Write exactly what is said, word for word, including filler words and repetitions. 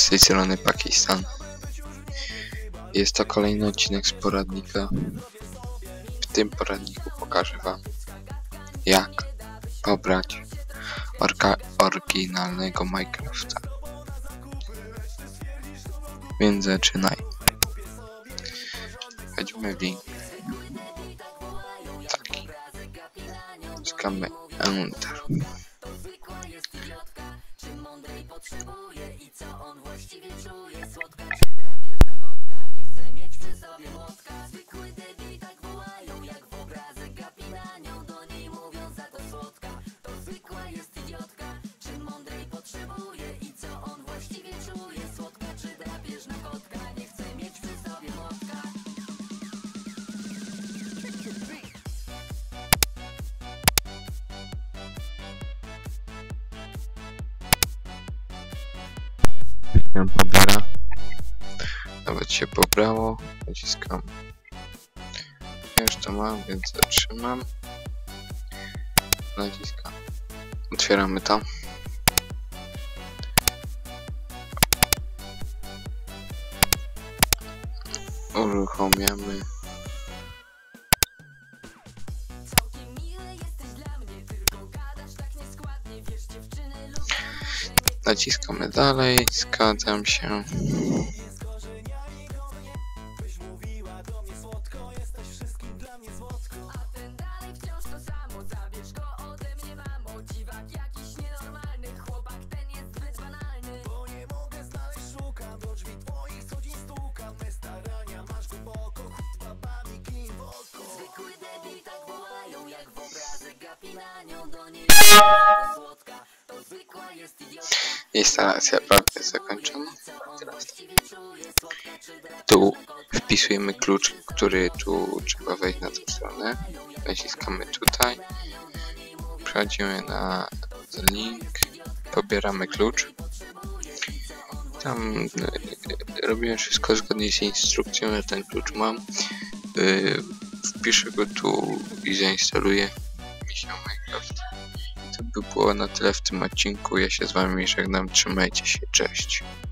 z tej strony Pakistan. Jest to kolejny odcinek z poradnika. W tym poradniku pokażę wam, jak pobrać oryginalnego Minecrafta. Więc zaczynaj. Weźmy link. Taki. Skamy Enter. Się pobiera. Nawet się pobrało. Naciskam. Już to mam, więc zatrzymam. Naciskam. Otwieramy to. Uruchamiamy. Naciskamy dalej, zgadzam się. Instalacja prawie zakończona. Tu wpisujemy klucz, który tu trzeba wejść na tę stronę. Naciskamy tutaj. Przechodzimy na link. Pobieramy klucz. Tam y, robimy wszystko zgodnie z instrukcją. Ja ten klucz mam. Y, wpiszę go tu i zainstaluję mi się Minecraft. To by było na tyle w tym odcinku. Ja się z wami żegnam. Trzymajcie się. Cześć.